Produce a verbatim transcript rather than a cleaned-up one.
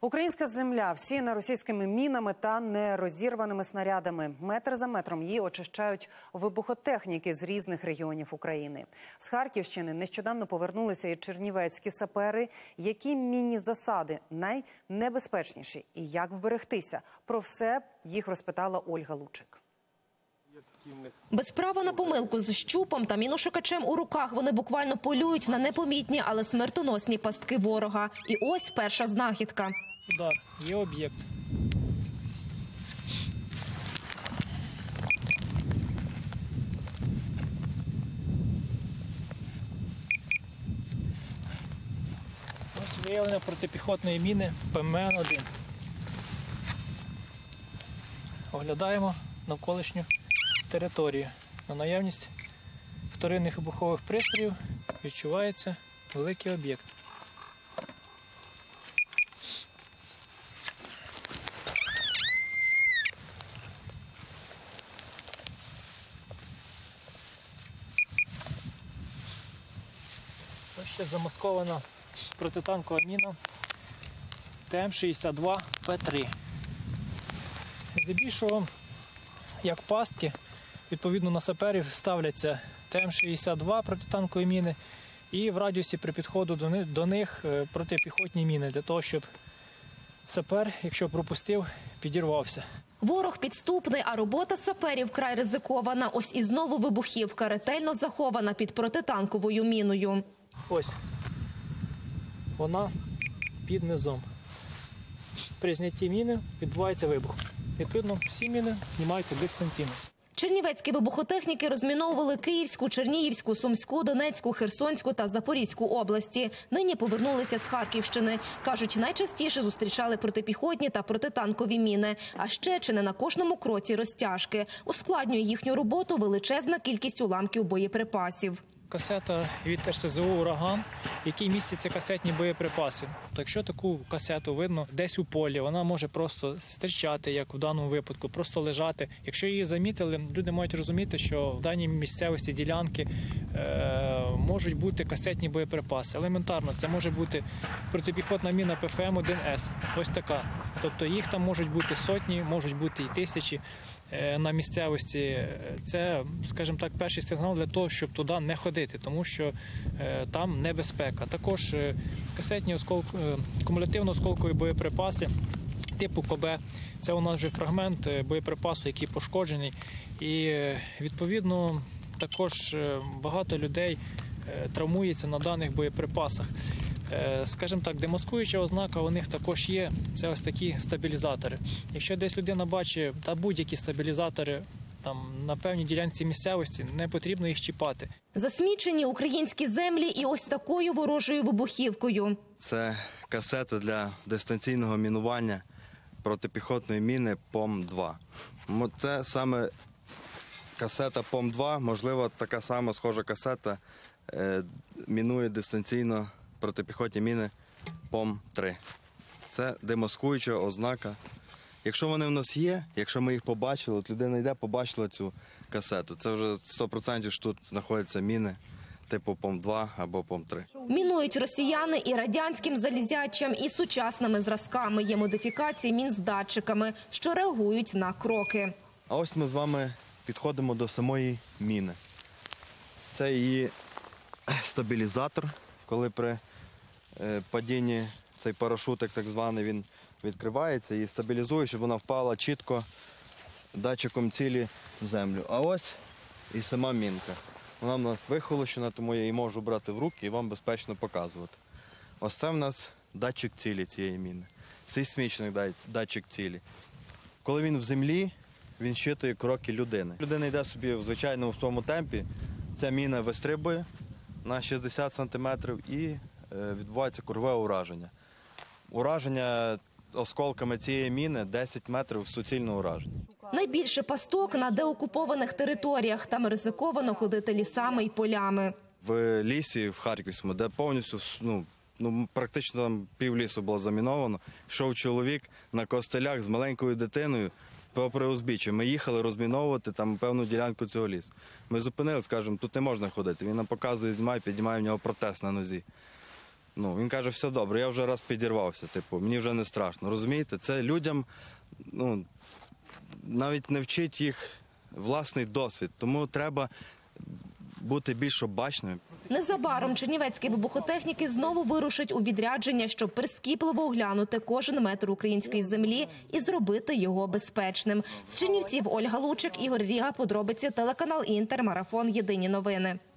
Українська земля всіяна російськими мінами та нерозірваними снарядами. Метр за метром її очищають вибухотехніки з різних регіонів України. З Харківщини нещодавно повернулися і чернівецькі сапери. Які мінні засади найнебезпечніші і як вберегтися? Про все їх розпитала Ольга Лучик. Без права на помилку з щупом та міношукачем у руках вони буквально полюють на непомітні, але смертоносні пастки ворога. І ось перша знахідка. Удар. Є об'єкт. Ось виявлення протипіхотної міни Пе Ем Ен один. Оглядаємо навколишню територію. На наявність вторинних вибухових пристроїв відчувається великий об'єкт. Ось ще замаскована протитанкова міна Те Ем шістдесят два Пе три. Здебільшого, як пастки, відповідно на саперів ставляться Те Ем шістдесят два протитанкові міни і в радіусі при підходу до них, до них протипіхотні міни, для того, щоб сапер, якщо пропустив, підірвався. Ворог підступний, а робота саперів вкрай ризикована. Ось і знову вибухівка, ретельно захована під протитанковою міною. Ось вона під низом. При знятті міни відбувається вибух. Відповідно, всі міни знімаються дистанційно. Чернівецькі вибухотехніки розміновували Київську, Чернігівську, Сумську, Донецьку, Херсонську та Запорізьку області. Нині повернулися з Харківщини. Кажуть, найчастіше зустрічали протипіхотні та протитанкові міни. А ще чи не на кожному кроці розтяжки. Ускладнює їхню роботу величезна кількість уламків боєприпасів. Касета від Ер Се Зе О «Ураган», в якій містяться касетні боєприпаси. То якщо таку касету видно десь у полі, вона може просто стирчати, як в даному випадку, просто лежати. Якщо її замітили, люди мають розуміти, що в даній місцевості ділянки е, можуть бути касетні боєприпаси. Елементарно, це може бути протипіхотна міна Пе Еф Ем один Ес, ось така. Тобто їх там можуть бути сотні, можуть бути і тисячі. На місцевості це, скажімо так, перший сигнал для того, щоб туди не ходити, тому що е, там небезпека. Також е, касетні оскол... е, кумулятивно-осколкові боєприпаси типу Ко Бе. Це у нас вже фрагмент боєприпасу, який пошкоджений. І е, відповідно також е, багато людей е, травмується на даних боєприпасах. Скажімо так, демаскуюча ознака у них також є, це ось такі стабілізатори. Якщо десь людина бачить та будь-які стабілізатори там на певній ділянці місцевості, не потрібно їх чіпати. Засмічені українські землі і ось такою ворожою вибухівкою. Це касета для дистанційного мінування протипіхотної міни Пе Ем два. Це саме касета Пе Ем два, можливо, така сама схожа касета е, мінує дистанційно протипіхотні міни Пе Ем три. Це демаскуюча ознака. Якщо вони в нас є, якщо ми їх побачили, от людина йде, побачила цю касету, це вже сто відсотків що тут знаходяться міни типу Пе Ем два або Пе Ем три. Мінують росіяни і радянським залізячам, і сучасними зразками. Є модифікації мін з датчиками, що реагують на кроки. А ось ми з вами підходимо до самої міни. Це її стабілізатор. Коли при падінні цей парашутик, так званий, він відкривається і стабілізує, щоб вона впала чітко датчиком цілі в землю. А ось і сама мінка. Вона в нас вихолощена, тому я її можу брати в руки і вам безпечно показувати. Ось це в нас датчик цілі цієї міни. Сейсмічний датчик цілі. Коли він в землі, він щитує кроки людини. Людина йде собі в звичайному своєму темпі, ця міна вистрибує на шістдесят сантиметрів і відбувається кругове ураження. Ураження осколками цієї міни десять метрів суцільного ураження. Найбільше пасток на деокупованих територіях. Там ризиковано ходити лісами і полями. В лісі, в Харківському, де повністю, ну, ну практично там пів лісу було заміновано, йшов чоловік на костелях з маленькою дитиною попри узбіччя. Ми їхали розміновувати там певну ділянку цього лісу. Ми зупинилися, кажемо, тут не можна ходити. Він нам показує, знімає, піднімає в нього протез на нозі. Ну, він каже, все добре, я вже раз підірвався, типу, мені вже не страшно. Розумієте, це людям, ну, навіть не вчить їх власний досвід, тому треба бути більш обачними. Незабаром чернівецькі вибухотехніки знову вирушать у відрядження, щоб прискіпливо оглянути кожен метр української землі і зробити його безпечним. З Чернівців Ольга Лучик, Ігор Ріга, подробиці, телеканал Інтер, марафон «Єдині новини».